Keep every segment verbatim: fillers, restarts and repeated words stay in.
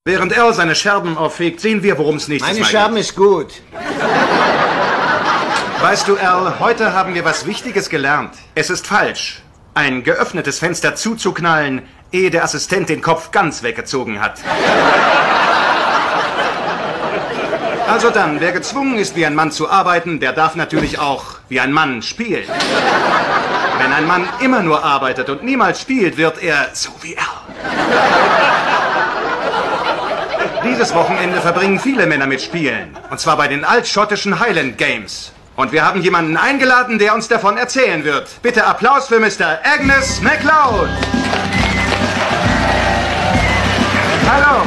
Während Al seine Scherben auffegt, sehen wir, worum es nächstes Mal geht. Meine Scherben ist gut. Weißt du, Al, heute haben wir was Wichtiges gelernt. Es ist falsch, ein geöffnetes Fenster zuzuknallen, ehe der Assistent den Kopf ganz weggezogen hat. Also dann, wer gezwungen ist, wie ein Mann zu arbeiten, der darf natürlich auch wie ein Mann spielen. Wenn ein Mann immer nur arbeitet und niemals spielt, wird er so wie er. Dieses Wochenende verbringen viele Männer mit Spielen. Und zwar bei den altschottischen Highland Games. Und wir haben jemanden eingeladen, der uns davon erzählen wird. Bitte Applaus für Mister Angus MacLeod. Hallo.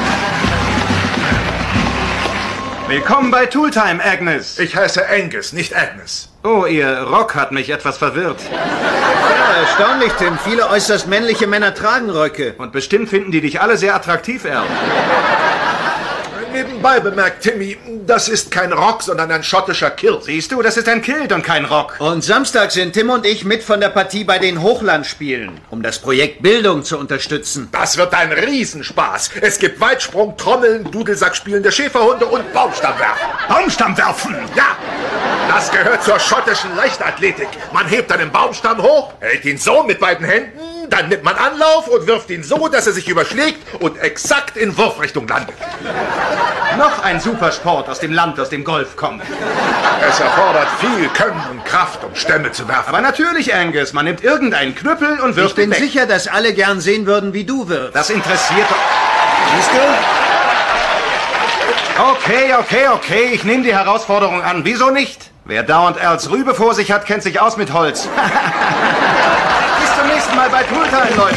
Willkommen bei Tooltime, Agnes. Ich heiße Angus, nicht Agnes. Oh, Ihr Rock hat mich etwas verwirrt. Ja, erstaunlich, Tim. Viele äußerst männliche Männer tragen Röcke. Und bestimmt finden die dich alle sehr attraktiv, Al. Nebenbei bemerkt, Timmy, das ist kein Rock, sondern ein schottischer Kilt. Siehst du, das ist ein Kilt und kein Rock. Und Samstag sind Tim und ich mit von der Partie bei den Hochlandspielen, um das Projekt Bildung zu unterstützen. Das wird ein Riesenspaß. Es gibt Weitsprung, Trommeln, Dudelsack spielende Schäferhunde und Baumstammwerfen. Baumstammwerfen? Ja, das gehört zur schottischen Leichtathletik. Man hebt einen Baumstamm hoch, hält ihn so mit beiden Händen, dann nimmt man Anlauf und wirft ihn so, dass er sich überschlägt und exakt in Wurfrichtung landet. Noch ein Supersport aus dem Land, aus dem Golf kommt. Es erfordert viel Können und Kraft, um Stämme zu werfen. Aber natürlich, Angus, man nimmt irgendeinen Knüppel und wirft Ich bin ihn weg. sicher, dass alle gern sehen würden, wie du wirst. Das interessiert doch... Siehst du? Okay, okay, okay, ich nehme die Herausforderung an. Wieso nicht? Wer dauernd Als Rübe vor sich hat, kennt sich aus mit Holz. Bis zum nächsten Mal bei Tooltime, Leute.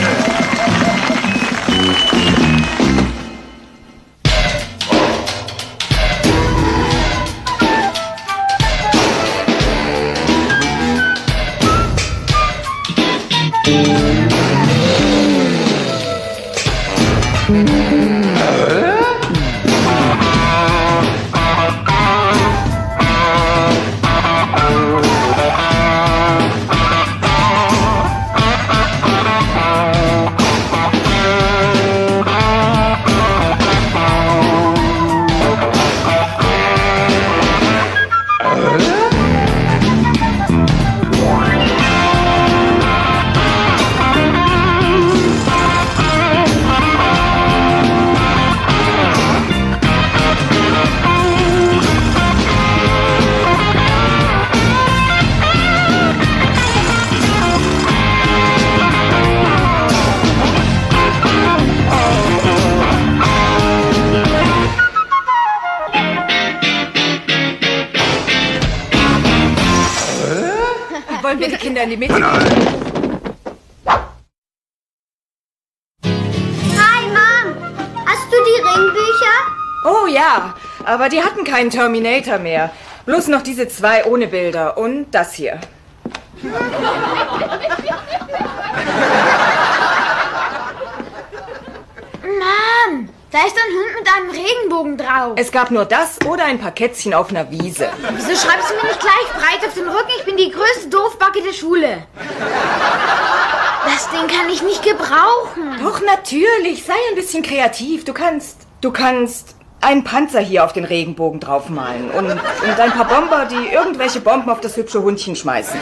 Wollen wir die Kinder in die Mitte? Hi, Mom. Hast du die Ringbücher? Oh ja, aber die hatten keinen Terminator mehr. Bloß noch diese zwei ohne Bilder und das hier. Mom, da ist ein Hund mit einem Regenbogen drauf. Es gab nur das oder ein paar Kätzchen auf einer Wiese. Wieso schreibst du mir nicht gleich breit auf den Rücken? Ich bin die größte Doofbacke der Schule. Das Ding kann ich nicht gebrauchen. Doch, natürlich. Sei ein bisschen kreativ. Du kannst... Du kannst einen Panzer hier auf den Regenbogen draufmalen. Und, und ein paar Bomber, die irgendwelche Bomben auf das hübsche Hundchen schmeißen.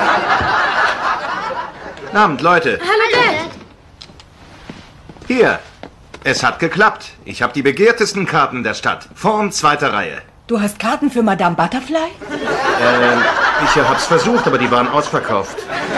Guten Abend, Leute. Hallo, Dad. Hier. Es hat geklappt. Ich habe die begehrtesten Karten der Stadt. Vorn, zweite Reihe. Du hast Karten für Madame Butterfly? Ähm, ich hab's versucht, aber die waren ausverkauft.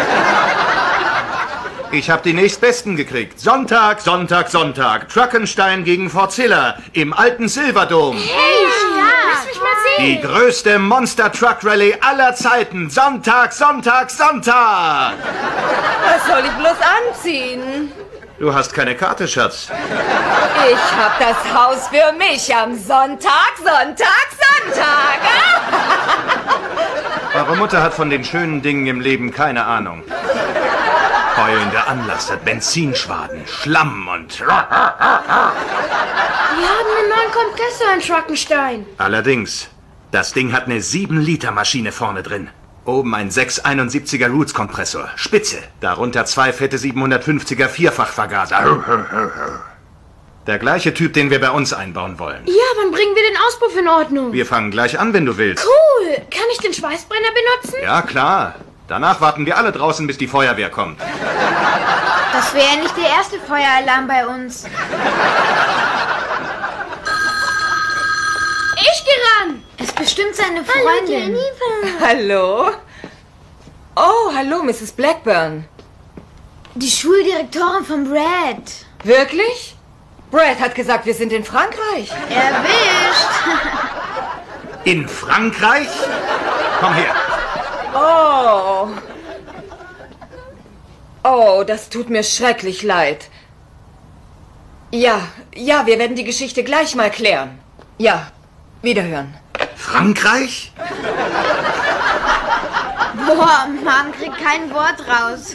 Ich habe die nächstbesten gekriegt. Sonntag, Sonntag, Sonntag. Truckenstein gegen Forzilla im alten Silverdom. Hey, lass mich mal sehen. Die größte Monster-Truck-Rallye aller Zeiten. Sonntag, Sonntag, Sonntag. Was soll ich bloß anziehen? Du hast keine Karte, Schatz. Ich hab das Haus für mich am Sonntag, Sonntag, Sonntag. Eure Mutter hat von den schönen Dingen im Leben keine Ahnung. Heulende Anlasser, Benzinschwaden, Schlamm und... Wir haben einen neuen Kompressor in Truckenstein. Allerdings, das Ding hat eine sieben Liter Maschine vorne drin. Oben ein sechs Komma einundsiebziger Roots-Kompressor. Spitze. Darunter zwei fette siebenhundertfünfziger Vierfachvergaser. Der gleiche Typ, den wir bei uns einbauen wollen. Ja, wann bringen wir den Auspuff in Ordnung? Wir fangen gleich an, wenn du willst. Cool. Kann ich den Schweißbrenner benutzen? Ja, klar. Danach warten wir alle draußen, bis die Feuerwehr kommt. Das wäre nicht der erste Feueralarm bei uns. Ich geh ran. Ist bestimmt seine Freundin. Hallo? Oh, hallo, Misses Blackburn. Die Schuldirektorin von Brad. Wirklich? Brad hat gesagt, wir sind in Frankreich. Erwischt. In Frankreich? Komm her. Oh. Oh, das tut mir schrecklich leid. Ja, ja, wir werden die Geschichte gleich mal klären. Ja, wiederhören. Frankreich? Boah, Mom kriegt kein Wort raus.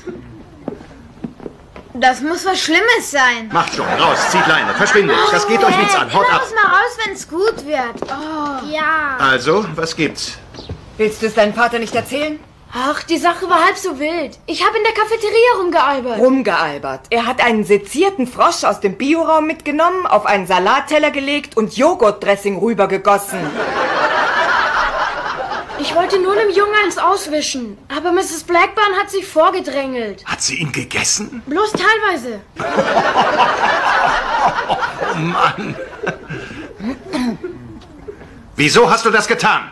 Das muss was Schlimmes sein. Macht schon, raus, zieht Leine, verschwindet. Das geht euch nichts an, haut ab. Lass mal raus, wenn's gut wird. Oh. Ja. Also, was gibt's? Willst du es deinem Vater nicht erzählen? Ach, die Sache war halb so wild. Ich habe in der Cafeteria rumgealbert. Rumgealbert. Er hat einen sezierten Frosch aus dem Bioraum mitgenommen, auf einen Salatteller gelegt und Joghurtdressing rübergegossen. Ich wollte nur dem Jungen eins auswischen. Aber Misses Blackburn hat sich vorgedrängelt. Hat sie ihn gegessen? Bloß teilweise. Oh Mann. Wieso hast du das getan?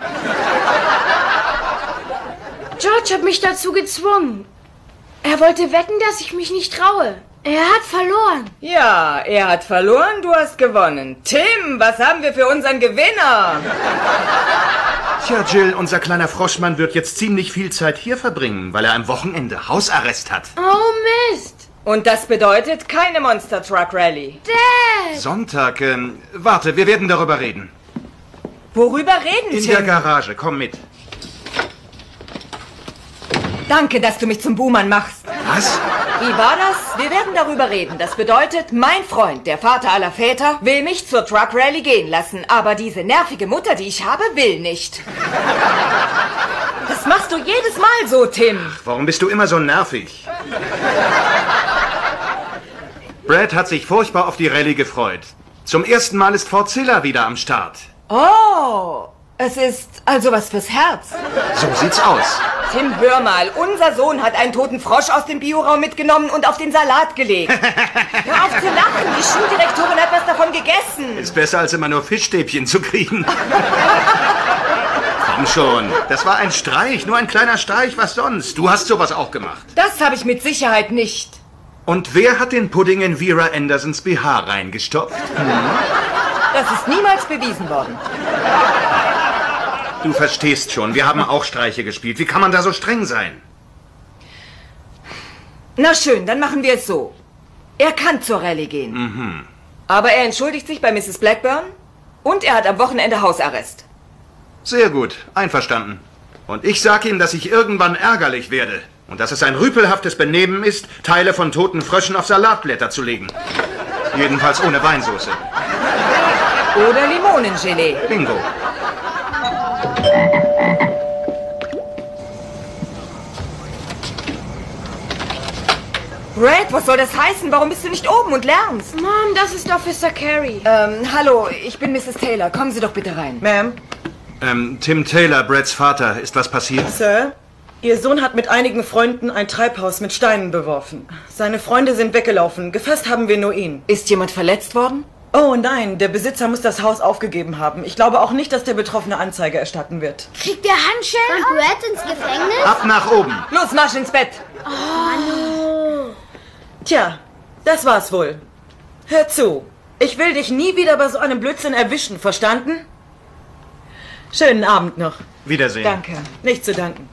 George hat mich dazu gezwungen. Er wollte wetten, dass ich mich nicht traue. Er hat verloren. Ja, er hat verloren, du hast gewonnen. Tim, was haben wir für unseren Gewinner? Tja, Jill, unser kleiner Froschmann wird jetzt ziemlich viel Zeit hier verbringen, weil er am Wochenende Hausarrest hat. Oh Mist. Und das bedeutet keine Monster Truck Rally. Dad. Sonntag, ähm, warte, wir werden darüber reden. Worüber reden, In Tim? der Garage, komm mit. Danke, dass du mich zum Buhmann machst. Was? Wie war das? Wir werden darüber reden. Das bedeutet, mein Freund, der Vater aller Väter, will mich zur Truck Rally gehen lassen. Aber diese nervige Mutter, die ich habe, will nicht. Das machst du jedes Mal so, Tim. Warum bist du immer so nervig? Brad hat sich furchtbar auf die Rallye gefreut. Zum ersten Mal ist Fort Zilla wieder am Start. Oh, es ist also was fürs Herz. So sieht's aus. Tim, hör mal, unser Sohn hat einen toten Frosch aus dem Bioraum mitgenommen und auf den Salat gelegt. Hör auf zu lachen, die Schuldirektorin hat was davon gegessen. Ist besser, als immer nur Fischstäbchen zu kriegen. Komm schon, das war ein Streich, nur ein kleiner Streich, was sonst? Du hast sowas auch gemacht. Das habe ich mit Sicherheit nicht. Und wer hat den Pudding in Vera Andersons B H reingestopft? Hm? Das ist niemals bewiesen worden. Du verstehst schon, wir haben auch Streiche gespielt. Wie kann man da so streng sein? Na schön, dann machen wir es so. Er kann zur Rallye gehen. Mhm. Aber er entschuldigt sich bei Misses Blackburn und er hat am Wochenende Hausarrest. Sehr gut, einverstanden. Und ich sag ihm, dass ich irgendwann ärgerlich werde. Und dass es ein rüpelhaftes Benehmen ist, Teile von toten Fröschen auf Salatblätter zu legen. Jedenfalls ohne Weinsauce. Oder Limonengelee. Bingo. Brad, was soll das heißen? Warum bist du nicht oben und lernst? Mom, das ist Officer Carey. Ähm, hallo, ich bin Misses Taylor. Kommen Sie doch bitte rein. Ma'am, Ähm, Tim Taylor, Brads Vater, ist was passiert? Sir, Ihr Sohn hat mit einigen Freunden ein Treibhaus mit Steinen beworfen. Seine Freunde sind weggelaufen. Gefasst haben wir nur ihn. Ist jemand verletzt worden? Oh nein, der Besitzer muss das Haus aufgegeben haben. Ich glaube auch nicht, dass der Betroffene Anzeige erstatten wird. Kriegt der Handschellen und Brad ins Gefängnis? Ab nach oben. Los, marsch ins Bett. Tja, das war's wohl. Hör zu, ich will dich nie wieder bei so einem Blödsinn erwischen, verstanden? Schönen Abend noch. Wiedersehen. Danke. Nicht zu danken.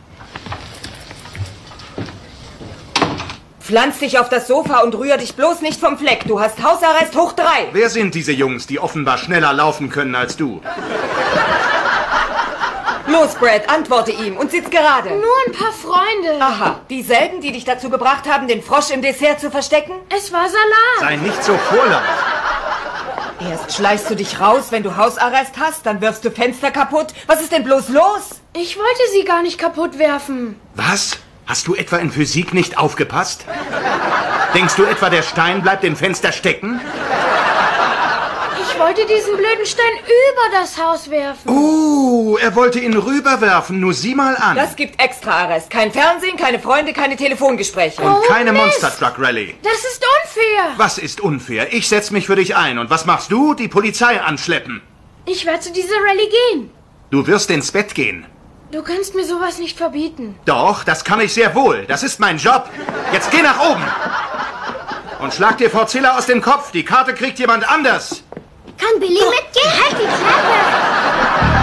Pflanz dich auf das Sofa und rühr dich bloß nicht vom Fleck. Du hast Hausarrest hoch drei. Wer sind diese Jungs, die offenbar schneller laufen können als du? Los, Brad, antworte ihm und sitz gerade. Nur ein paar Freunde. Aha, dieselben, die dich dazu gebracht haben, den Frosch im Dessert zu verstecken? Es war Salat. Sei nicht so vorlaut. Erst schleichst du dich raus, wenn du Hausarrest hast, dann wirfst du Fenster kaputt. Was ist denn bloß los? Ich wollte sie gar nicht kaputt werfen. Was? Hast du etwa in Physik nicht aufgepasst? Denkst du etwa, der Stein bleibt im Fenster stecken? wollte diesen blöden Stein über das Haus werfen. Oh, er wollte ihn rüberwerfen. Nur sieh mal an. Das gibt Extra-Arrest. Kein Fernsehen, keine Freunde, keine Telefongespräche. Und keine Oh, Mist. Monster Truck Rally. Das ist unfair. Was ist unfair? Ich setz mich für dich ein. Und was machst du? Die Polizei anschleppen. Ich werde zu dieser Rallye gehen. Du wirst ins Bett gehen. Du kannst mir sowas nicht verbieten. Doch, das kann ich sehr wohl. Das ist mein Job. Jetzt geh nach oben. Und schlag dir Forzilla aus dem Kopf. Die Karte kriegt jemand anders. Kann Billy mitgehen? Halt die Klappe!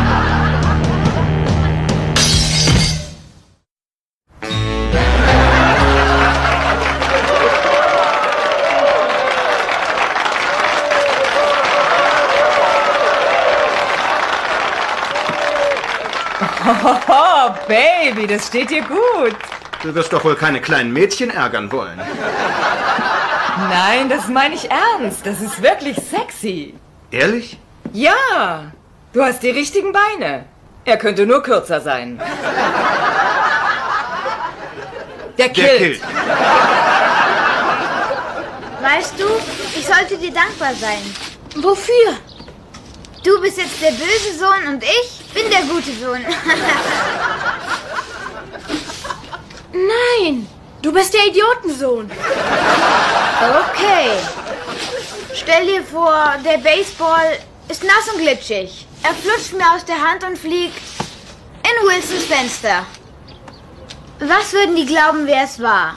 Oh, Baby, das steht dir gut. Du wirst doch wohl keine kleinen Mädchen ärgern wollen. Nein, das meine ich ernst. Das ist wirklich sexy. Ehrlich? Ja, du hast die richtigen Beine. Er könnte nur kürzer sein. Der Kilt. Der Kilt. Weißt du, ich sollte dir dankbar sein. Wofür? Du bist jetzt der böse Sohn und ich bin der gute Sohn. Nein, du bist der Idiotensohn. Okay. Stell dir vor, der Baseball ist nass und glitschig. Er flutscht mir aus der Hand und fliegt in Wilsons Fenster. Was würden die glauben, wer es war?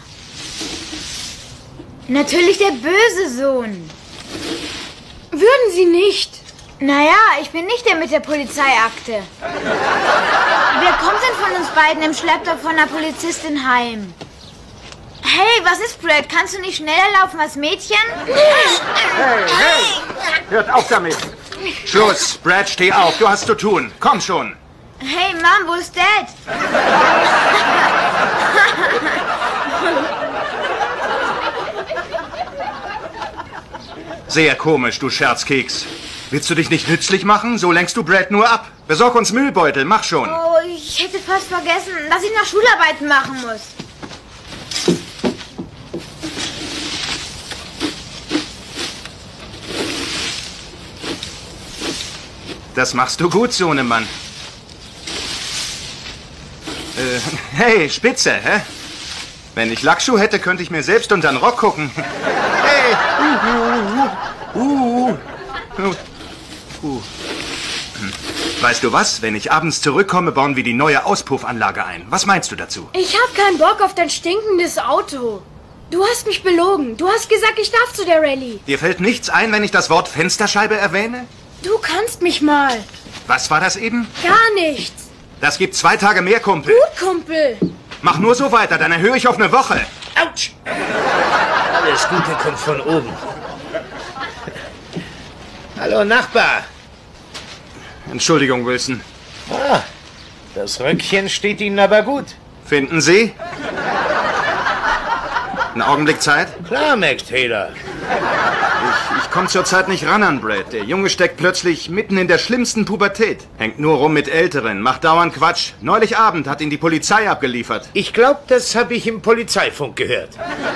Natürlich der böse Sohn. Würden sie nicht. Naja, ich bin nicht der mit der Polizeiakte. Wer kommt denn von uns beiden im Schlepptau von der Polizistin heim? Hey, was ist, Brad? Kannst du nicht schneller laufen als Mädchen? Hey, hey! Hört auf damit! Schluss! Brad, steh auf! Du hast zu tun! Komm schon! Hey, Mom, wo ist Dad? Sehr komisch, du Scherzkeks. Willst du dich nicht nützlich machen? So lenkst du Brad nur ab. Besorg uns Müllbeutel, mach schon. Oh, ich hätte fast vergessen, dass ich noch Schularbeiten machen muss. Das machst du gut, Sohnemann. Äh, hey, Spitze, hä? Wenn ich Lackschuh hätte, könnte ich mir selbst unter den Rock gucken. Hey! Uh, uh, uh, uh, uh. Hm. Weißt du was? Wenn ich abends zurückkomme, bauen wir die neue Auspuffanlage ein. Was meinst du dazu? Ich hab keinen Bock auf dein stinkendes Auto. Du hast mich belogen. Du hast gesagt, ich darf zu der Rallye. Dir fällt nichts ein, wenn ich das Wort Fensterscheibe erwähne? Du kannst mich mal. Was war das eben? Gar nichts. Das gibt zwei Tage mehr, Kumpel. Gut, Kumpel. Mach nur so weiter, dann erhöhe ich auf eine Woche. Autsch! Alles Gute kommt von oben. Hallo, Nachbar. Entschuldigung, Wilson. Ah, das Röckchen steht Ihnen aber gut. Finden Sie? Einen Augenblick Zeit? Klar, Mac Taylor. Ich, ich komme zurzeit nicht ran an Brad. Der Junge steckt plötzlich mitten in der schlimmsten Pubertät. Hängt nur rum mit Älteren, macht dauernd Quatsch. Neulich Abend hat ihn die Polizei abgeliefert. Ich glaube, das habe ich im Polizeifunk gehört.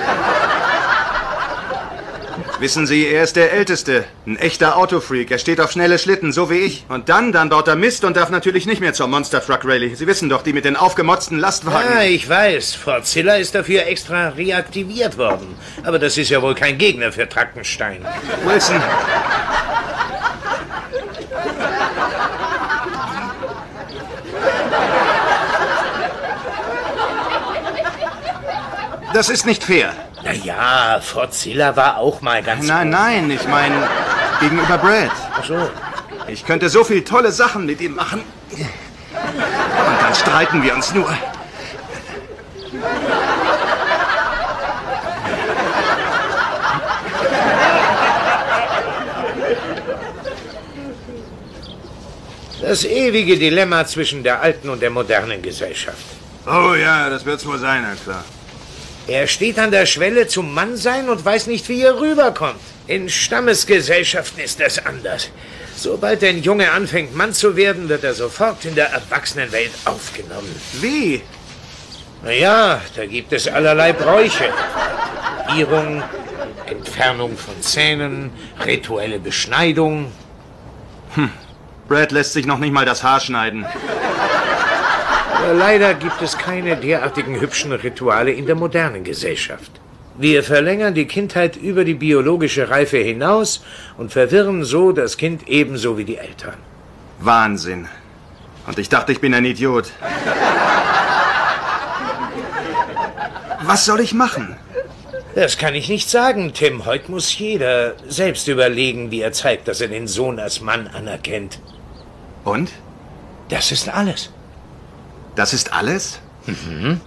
Wissen Sie, er ist der Älteste. Ein echter Autofreak. Er steht auf schnelle Schlitten, so wie ich. Und dann, dann baut er Mist und darf natürlich nicht mehr zur Monster Truck Rally. Sie wissen doch, die mit den aufgemotzten Lastwagen. Ja, ich weiß. Forzilla ist dafür extra reaktiviert worden. Aber das ist ja wohl kein Gegner für Trackenstein. Wilson. Das ist nicht fair. Na ja, Forzilla war auch mal ganz... Nein, nein, ich meine gegenüber Brad. Ach so. Ich könnte so viel tolle Sachen mit ihm machen. Und dann streiten wir uns nur. Das ewige Dilemma zwischen der alten und der modernen Gesellschaft. Oh ja, das wird's wohl sein, na klar. Er steht an der Schwelle zum Mannsein und weiß nicht, wie er rüberkommt. In Stammesgesellschaften ist das anders. Sobald ein Junge anfängt, Mann zu werden, wird er sofort in der Erwachsenenwelt aufgenommen. Wie? Naja, da gibt es allerlei Bräuche. Tätowierung, Entfernung von Zähnen, rituelle Beschneidung. Hm. Brad lässt sich noch nicht mal das Haar schneiden. Aber leider gibt es keine derartigen hübschen Rituale in der modernen Gesellschaft. Wir verlängern die Kindheit über die biologische Reife hinaus und verwirren so das Kind ebenso wie die Eltern. Wahnsinn. Und ich dachte, ich bin ein Idiot. Was soll ich machen? Das kann ich nicht sagen, Tim. Heute muss jeder selbst überlegen, wie er zeigt, dass er den Sohn als Mann anerkennt. Und? Das ist alles. Das ist alles? Mhm.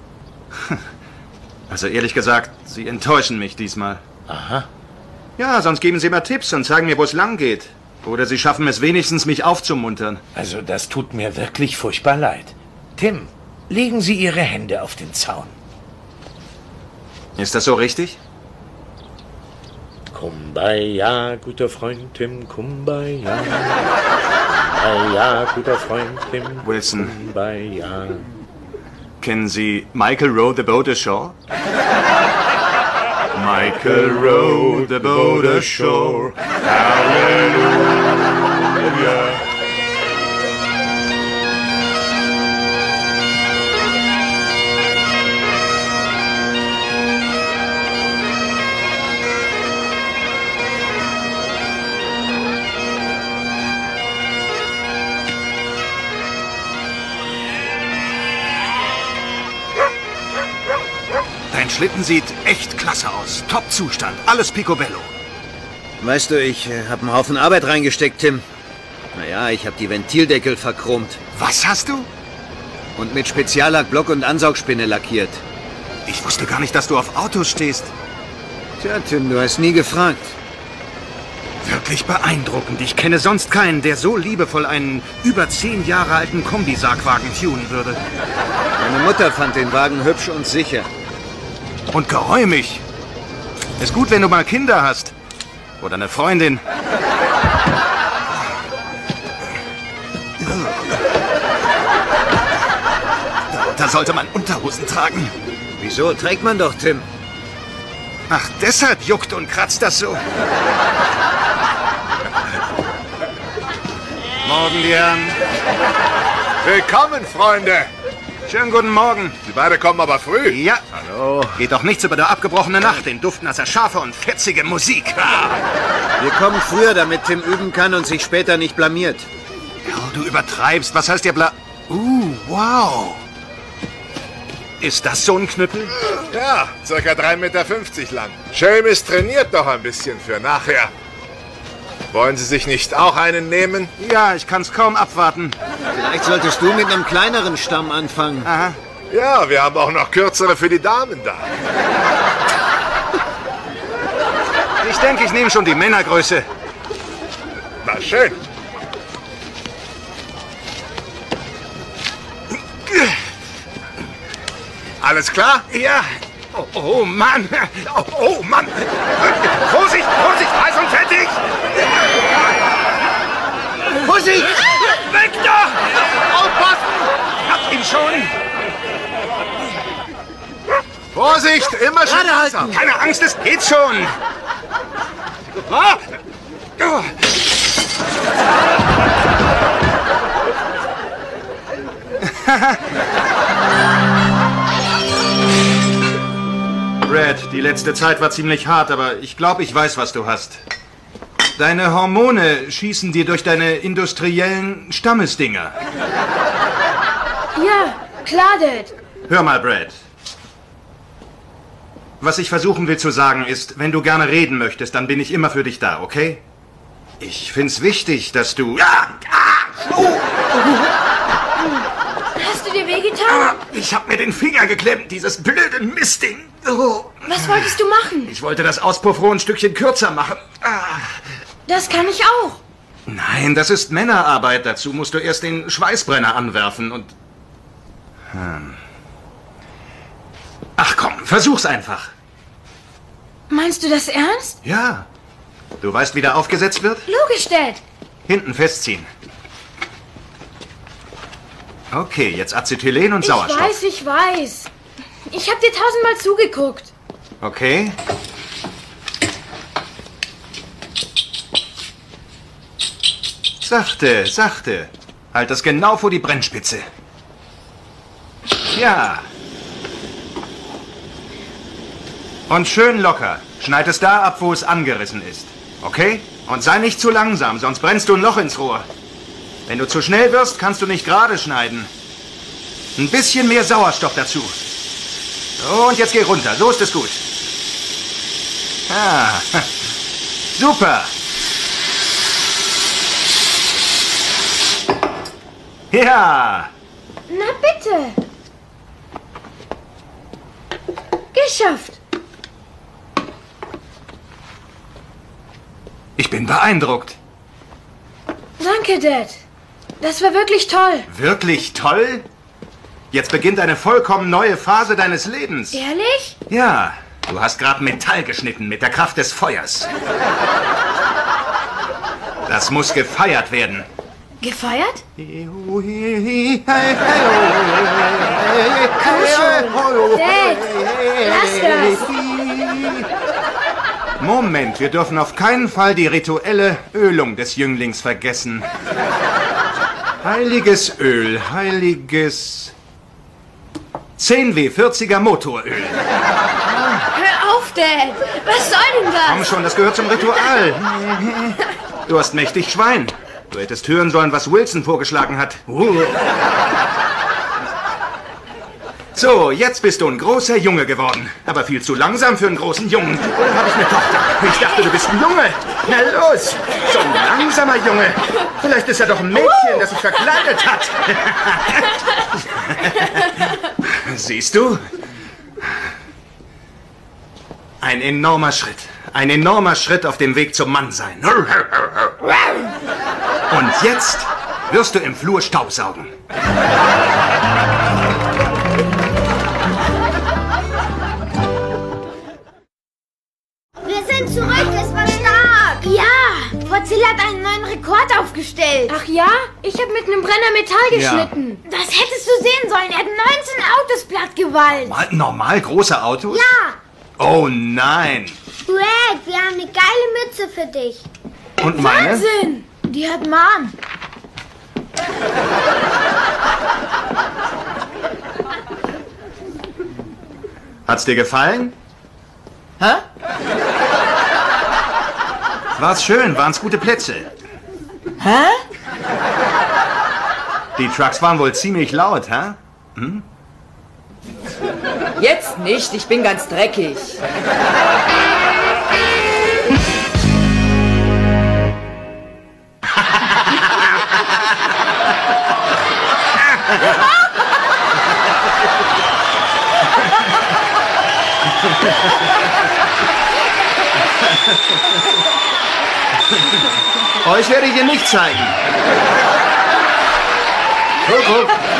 Also ehrlich gesagt, Sie enttäuschen mich diesmal. Aha. Ja, sonst geben Sie mir Tipps und zeigen mir, wo es lang geht. Oder Sie schaffen es wenigstens, mich aufzumuntern. Also das tut mir wirklich furchtbar leid. Tim, legen Sie Ihre Hände auf den Zaun. Ist das so richtig? Kumbaya, guter Freund Tim, Kumbaya. Kumbaya, guter Freund Tim. Wilson. Kumbaya. Kennen Sie Michael Rowe, the boat ashore? Michael Rowe, the boat ashore. Hallelujah. Dein Schlitten sieht echt klasse aus. Top-Zustand. Alles picobello. Weißt du, ich äh, habe einen Haufen Arbeit reingesteckt, Tim. Naja, ich habe die Ventildeckel verchromt. Was hast du? Und mit Speziallack Block und Ansaugspinne lackiert. Ich wusste gar nicht, dass du auf Autos stehst. Tja, Tim, du hast nie gefragt. Wirklich beeindruckend. Ich kenne sonst keinen, der so liebevoll einen über zehn Jahre alten Kombisargwagen tunen würde. Meine Mutter fand den Wagen hübsch und sicher. Und geräumig. Ist gut, wenn du mal Kinder hast. Oder eine Freundin. Da sollte man Unterhosen tragen. Wieso? Trägt man doch, Tim. Ach, deshalb juckt und kratzt das so. Morgen, die Herren. Willkommen, Freunde. Schönen guten Morgen. Sie beide kommen aber früh. Ja. Hallo. Geht doch nichts über der abgebrochene Nacht, den Duft nasser Schafe und fetzige Musik. Wir kommen früher, damit Tim üben kann und sich später nicht blamiert. Ja, du übertreibst. Was heißt dir bla... Uh, wow. Ist das so ein Knüppel? Ja, circa drei Meter fünfzig lang. Seamus trainiert doch ein bisschen für nachher. Wollen Sie sich nicht auch einen nehmen? Ja, ich kann's kaum abwarten. Vielleicht solltest du mit einem kleineren Stamm anfangen. Aha. Ja, wir haben auch noch kürzere für die Damen da. Ich denke, ich nehme schon die Männergröße. Na schön. Alles klar? Ja. Oh, oh Mann. Oh, oh Mann. Vorsicht, Vorsicht, heiß und fettig. Vorsicht! Weg da! Aufpassen! Hab ihn schon. Vorsicht, immer schön Gerade halten. langsam. Keine Angst, es geht schon. Ah. Oh. Brad, die letzte Zeit war ziemlich hart, aber ich glaube, ich weiß, was du hast. Deine Hormone schießen dir durch deine industriellen Stammesdinger. Ja, klar, Dad. Hör mal, Brad. Was ich versuchen will zu sagen ist, wenn du gerne reden möchtest, dann bin ich immer für dich da, okay? Ich find's wichtig, dass du... Ah, ah, oh. Hast du dir wehgetan? Ah, ich hab mir den Finger geklemmt, dieses blöde Mistding. Oh. Was wolltest du machen? Ich wollte das Auspuffrohr ein Stückchen kürzer machen. Ah. Das kann ich auch. Nein, das ist Männerarbeit. Dazu musst du erst den Schweißbrenner anwerfen und... Hm. Ach komm, versuch's einfach. Meinst du das ernst? Ja. Du weißt, wie der aufgesetzt wird? Logisch, Dad. Hinten festziehen. Okay, jetzt Acetylen und Sauerstoff. Ich weiß, ich weiß. Ich hab dir tausendmal zugeguckt. Okay. Sachte, sachte. Halt das genau vor die Brennspitze. Ja. Und schön locker. Schneid es da ab, wo es angerissen ist. Okay? Und sei nicht zu langsam, sonst brennst du ein Loch ins Rohr. Wenn du zu schnell wirst, kannst du nicht gerade schneiden. Ein bisschen mehr Sauerstoff dazu. So, und jetzt geh runter. So ist es gut. Ah, super. Ja. Na bitte. Geschafft. Ich bin beeindruckt. Danke, Dad. Das war wirklich toll. Wirklich toll? Jetzt beginnt eine vollkommen neue Phase deines Lebens. Ehrlich? Ja, du hast gerade Metall geschnitten mit der Kraft des Feuers. Das muss gefeiert werden. Gefeiert? Komm schon. Dad, lass das. Moment, wir dürfen auf keinen Fall die rituelle Ölung des Jünglings vergessen. Heiliges Öl, heiliges zehn W vierziger Motoröl. Hör auf, Dad. Was soll denn das? Komm schon, das gehört zum Ritual. Du hast mächtig Schwein. Du hättest hören sollen, was Wilson vorgeschlagen hat. Uh. So, jetzt bist du ein großer Junge geworden. Aber viel zu langsam für einen großen Jungen. Oder habe ich eine Tochter? Ich dachte, du bist ein Junge. Na los, so ein langsamer Junge. Vielleicht ist er doch ein Mädchen, das sich verkleidet hat. Siehst du? Ein enormer Schritt. Ein enormer Schritt auf dem Weg zum Mannsein. Und jetzt wirst du im Flur Staubsaugen. Wir sind zurück, es war stark. Ja, Godzilla hat einen neuen Rekord aufgestellt. Ach ja? Ich habe mit einem Brenner Metall geschnitten. Ja. Das hättest du sehen sollen. Er hat neunzehn Autos plattgewalzt. Mal normal große Autos? Ja. Oh nein. Greg, wir haben eine geile Mütze für dich. Und meine? Wahnsinn. Die hat Mom. Hat's dir gefallen? Hä? War's schön? Waren's gute Plätze? Hä? Die Trucks waren wohl ziemlich laut, hä? Hm? Jetzt nicht, ich bin ganz dreckig. Euch werde ich hier nicht zeigen. Guck, guck.